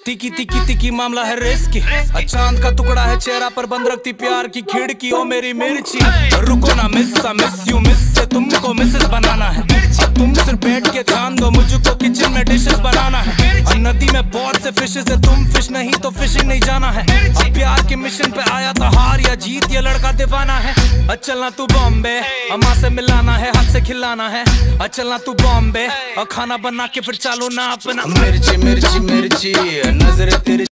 तिकी तिकी तिकी मामला है रिस्की। चांद का टुकड़ा है चेहरा पर बंद रखती प्यार की खिड़की। ओ मेरी मिर्ची रुको ना मिस यू मिस से तुमको मिसेस बनाना है। तुम सिर्फ बैठ के ध्यान दो, मुझको किचन में डिशेस बनाना है। नदी में बहुत से फिशेस है, तुम फिश नहीं तो फिशिंग नहीं जाना है। प्यार के मिशन पे आया था, हार या जीत ये लड़का दीवाना है। चलना तू बॉम्बे, अम्मा से मिलाना है, हाथ से खिलाना है। चलना तू बॉम्बे और खाना बना के फिर चालू ना अपना। मिर्ची मिर्ची मिर्ची नजर तेरी